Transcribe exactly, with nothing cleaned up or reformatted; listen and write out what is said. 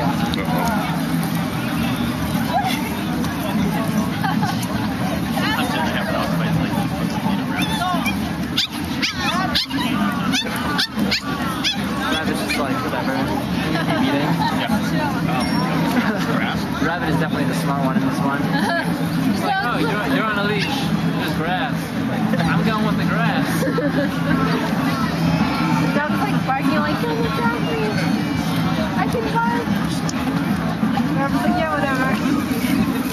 Rabbit's just like, whatever. Keep eating. Yeah. Grass? Rabbit is definitely the smart one in this one. It's like, oh, you're, you're on a leash. There's grass. I'm going with the grass. The dog's like barking like, don't attack me. I can bark. Rabbit's like, yeah, whatever.